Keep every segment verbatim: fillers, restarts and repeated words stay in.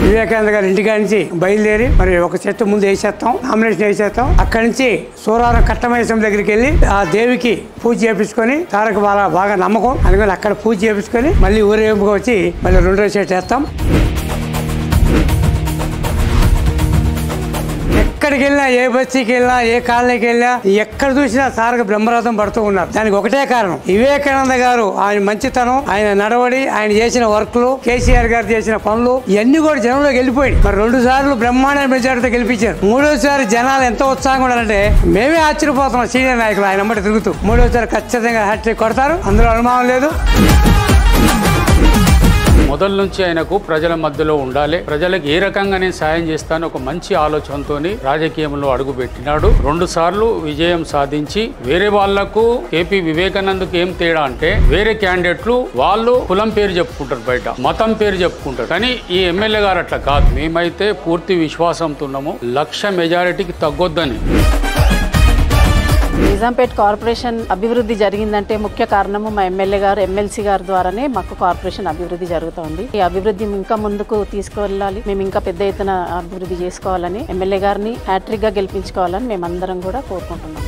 వివేకానంద గారి ఇంటికాడి నుంచి బయలుదేరి మరి ఒక చెట్టు ముందు వేసేస్తాం, నామినేషన్ వేసేస్తాం. అక్కడి నుంచి సూరారం కట్టమేశ్వరం దగ్గరికి వెళ్ళి ఆ దేవికి పూజ చేపించుకొని తారక బాగా బాగా నమ్మకం అందుకని అక్కడ పూజ చేపించుకొని మళ్ళీ ఊరేగింపుగా వచ్చి మళ్ళీ రెండో చెట్టు వేస్తాం. ఎక్కడికి వెళ్ళినా, ఏ బస్తీకి వెళ్ళినా, ఏ కాలనీకి వెళ్ళినా, ఎక్కడ చూసినా తారక బ్రహ్మరథం పడుతూ ఉన్నారు. దానికి ఒకటే కారణం వివేకానంద గారు, ఆయన మంచితనం, ఆయన నడవడి, ఆయన చేసిన వర్క్లు, కేసీఆర్ గారు చేసిన పనులు ఇవన్నీ కూడా జనంలోకి వెళ్ళిపోయి మరి రెండు సార్లు బ్రహ్మాండ మెజార్టీతో గెలిపించారు. మూడోసారి జనాలు ఎంత ఉత్సాహంగా ఉండాలంటే మేమే ఆశ్చర్యపోతున్నాం. సీనియర్ నాయకులు ఆయన అమ్మటి తిరుగుతూ మూడోసారి ఖచ్చితంగా హ్యాట్రిక్ కొడతారు, అందులో అనుమానం లేదు. మొదల నుంచి ఆయనకు ప్రజల మధ్యలో ఉండాలి, ప్రజలకు ఏ రకంగా నేను సాయం చేస్తాను ఒక మంచి ఆలోచనతో రాజకీయంలో అడుగుపెట్టినాడు. రెండు సార్లు విజయం సాధించి వేరే వాళ్లకు కేపీ వివేకానందకు ఏం తేడా అంటే వేరే క్యాండిడేట్లు వాళ్ళు కులం పేరు చెప్పుకుంటారు, బయట మతం పేరు చెప్పుకుంటారు. కానీ ఈ ఎమ్మెల్యే గారు అట్లా కాదు. మేమైతే పూర్తి విశ్వాసంతో ఉన్నాము లక్ష మెజారిటీకి తగ్గొద్దని. నిజాంపేట్ కార్పొరేషన్ అభివృద్ధి జరిగిందంటే ముఖ్య కారణము మా ఎమ్మెల్యే గారు, ఎమ్మెల్సీ గారి ద్వారానే మాకు కార్పొరేషన్ అభివృద్ధి జరుగుతోంది. ఈ అభివృద్ధి ఇంకా ముందుకు తీసుకువెళ్ళాలి, మేము ఇంకా పెద్ద ఎత్తున అభివృద్ధి చేసుకోవాలని, ఎమ్మెల్యే గారిని హ్యాట్రిక్ గా గెలిపించుకోవాలని మేమందరం కూడా కోరుకుంటున్నాం.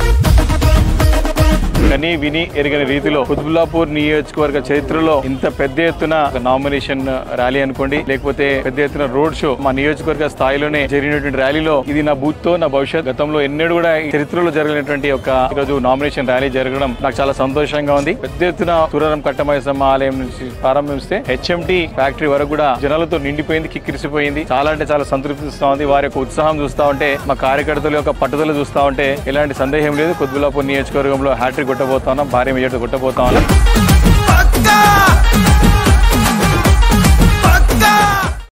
కనీ విని ఎరగని రీతిలో కుత్బుల్లాపూర్ నియోజకవర్గ చరిత్రలో ఇంత పెద్ద ఎత్తున నామినేషన్ ర్యాలీ అనుకోండి, లేకపోతే పెద్ద ఎత్తున రోడ్ షో మా నియోజకవర్గ స్థాయిలోనే జరిగినటువంటి ర్యాలీలో ఇది నా బూత్ తో నా భవిష్యత్. గతంలో ఎన్నడూ కూడా చరిత్రలో జరిగినటువంటి ఒక ఈరోజు నామినేషన్ ర్యాలీ జరగడం నాకు చాలా సంతోషంగా ఉంది. పెద్ద ఎత్తున సూరారం కట్టమైసమ్మ ఆలయం నుంచి ప్రారంభిస్తే హెచ్ఎంటి ఫ్యాక్టరీ వరకు కూడా జనాలతో నిండిపోయింది, కిక్కిరిసిపోయింది. చాలా అంటే చాలా సంతృప్తిస్తా ఉంది. వారి యొక్క ఉత్సాహం చూస్తా ఉంటే, మా కార్యకర్తల యొక్క పట్టుదల చూస్తా ఉంటే ఎలాంటి సందేహం లేదు, కుత్బుల్లాపూర్ నియోజకవర్గంలో హ్యాట్రిక్ కొట్టబోతా ఉన్నాం, భారీ మెజార్టీ కొట్టబోతా ఉన్నాం.